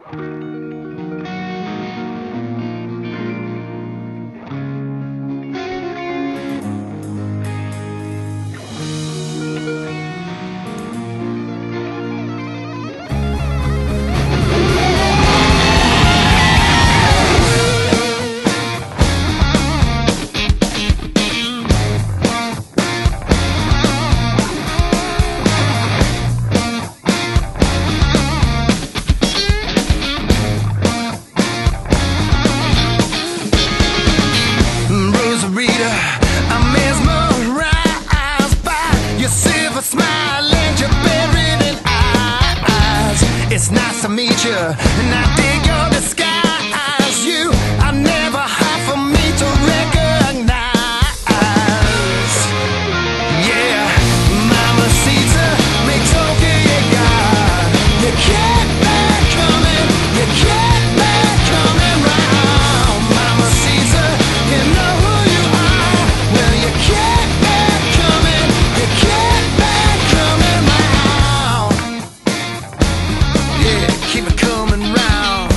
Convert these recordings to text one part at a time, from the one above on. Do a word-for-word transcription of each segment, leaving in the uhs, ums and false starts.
I'm mesmerized by your silver smile and your buried in eyes. It's nice to meet you, and I dig your disguise. You are never hard for me to recognize. Yeah, Mamacita, Metokaya God. You kept back coming, you kept back coming round. Mamacita, you know who you are. Well, you kept back coming, you kept back coming round. Yeah, keep it coming round.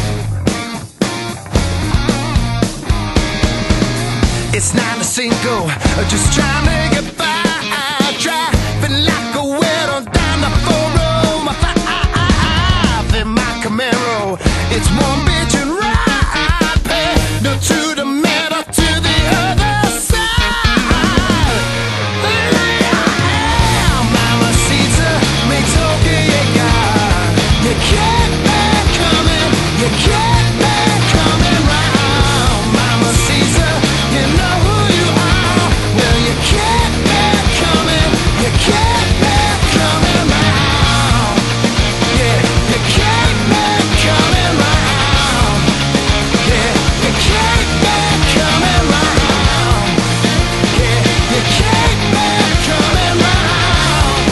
It's not a single, just trying to get by. Driving like a widow down the four oh five in my Camaro. It's one bitch and ride, pedal to the metal to the other side. There I am, Mamacita, Metokaya God. You kept back coming, you kept back coming round. Mamacita, you know who you are. Well, you kept back coming, you kept back coming round. Yeah, you kept back coming round. Yeah, you kept back coming round. Yeah, you kept back coming round.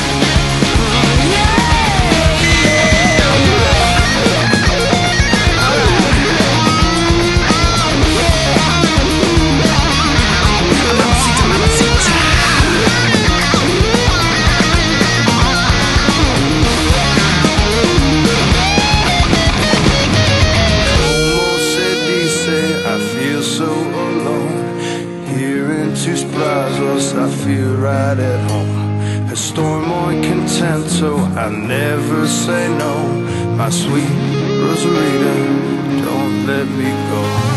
Yeah, yeah. Mamacita, Mamacita. Como se dice, I feel so alone. Here in tus brazos, I feel right at home. Estoy muy contento, I never say no. My sweet Rosarita, don't let me go.